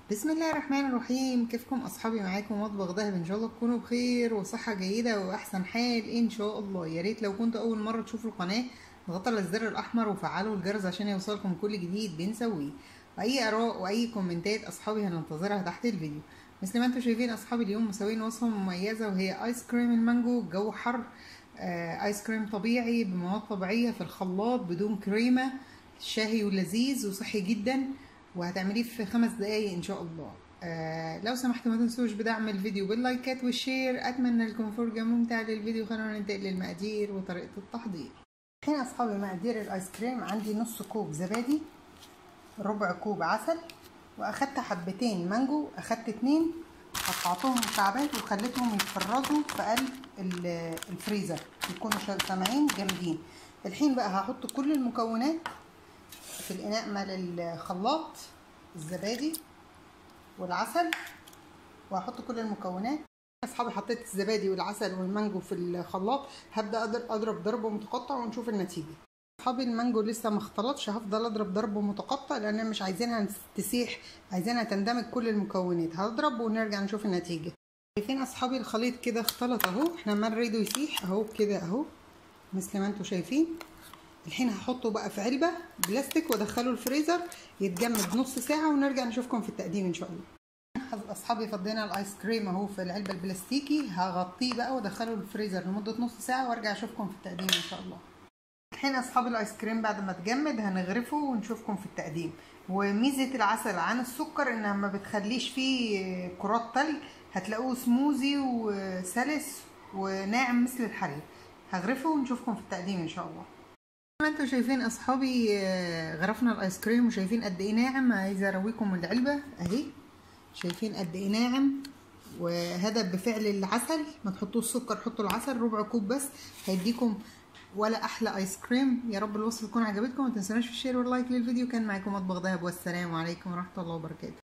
بسم الله الرحمن الرحيم. كيفكم اصحابي؟ معاكم مطبخ دهب. ان شاء الله تكونوا بخير وصحه جيده واحسن حال ان شاء الله. يا ريت لو كنتوا اول مره تشوفوا القناه اضغطوا على الزر الاحمر وفعلوا الجرس عشان يوصلكم كل جديد بنسويه، واي اراء واي كومنتات اصحابي هننتظرها تحت الفيديو. مثل ما انتم شايفين اصحابي اليوم مسوين وصفه مميزه وهي ايس كريم المانجو. الجو حر، ايس كريم طبيعي بمواد طبيعيه في الخلاط بدون كريمه، شهي ولذيذ وصحي جدا، وهتعمليه في 5 دقايق ان شاء الله. لو سمحتوا ما تنسوش بدعم الفيديو باللايكات والشير. اتمنى لكم فرجة ممتعة للفيديو. خلونا ننتقل للمقادير وطريقة التحضير. هنا اصحابي مقادير الايس كريم: عندي نص كوب زبادي، ربع كوب عسل، واخدت حبتين مانجو، اخدت 2 قطعتهم مكعبات وخليتهم يتفرزوا في قلب الفريزر يكونوا سامعين جامدين. الحين بقى هحط كل المكونات في الاناء مال الخلاط، الزبادي والعسل، وهحط كل المكونات. اصحابي حطيت الزبادي والعسل والمانجو في الخلاط، هبدا اضرب ضرب متقطع ونشوف النتيجه. اصحابي المانجو لسه ما اختلطش، هفضل اضرب ضرب متقطع لان انا مش عايزينها تسيح، عايزينها تندمج كل المكونات. هضرب ونرجع نشوف النتيجه. شايفين اصحابي الخليط كده اختلط اهو، احنا ما نريده يسيح اهو كده اهو مثل ما انتم شايفين. الحين هحطه بقى في علبه بلاستيك وادخله الفريزر يتجمد نص ساعه ونرجع نشوفكم في التقديم ان شاء الله. اصحابي فضينا الايس كريم اهو في العلبه البلاستيكي، هغطيه بقى وادخله الفريزر لمده نص ساعه وارجع اشوفكم في التقديم ان شاء الله. الحين اصحابي الايس كريم بعد ما اتجمد هنغرفه ونشوفكم في التقديم. وميزه العسل عن السكر انها ما بتخليش فيه كرات تلج، هتلاقوه سموزي وسلس وناعم مثل الحليب. هغرفه ونشوفكم في التقديم ان شاء الله. زي ما انتم شايفين اصحابي غرفنا الايس كريم وشايفين قد ايه ناعم. عايزه ارويكم العلبه اهي، شايفين قد ايه ناعم. وهذا بفعل العسل، ما تحطوش سكر، حطوا العسل ربع كوب بس هيديكم ولا احلى ايس كريم. يا رب الوصفه تكون عجبتكم، ما تنسوناش في الشير واللايك للفيديو. كان معاكم مطبخ دهب، والسلام عليكم ورحمه الله وبركاته.